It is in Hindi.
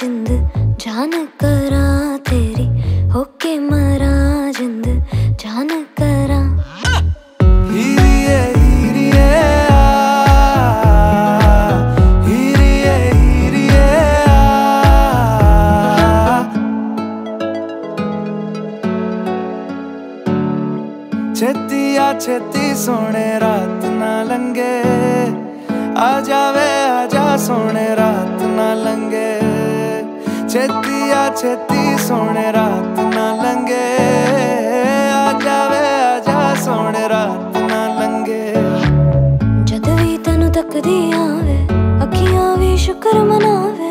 जिंद जान करा तेरी होके मरा जिंद जान करा हीरिये हीरिये हीरिये हीरिये छेती आ छेती सोने रात ना लंगे आ जावे आजा सोने रात ना लंगे छेती सोने रात ना लंगे आ जावे आजा सोने रात ना लंगे जद भी तैनू तकदी आवे अखियां भी शुक्र मनावे